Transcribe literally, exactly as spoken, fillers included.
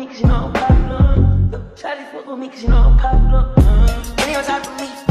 cause you know I'm popular. Shawty fuck with me cause you know I'm popular. Uh, money on top of me.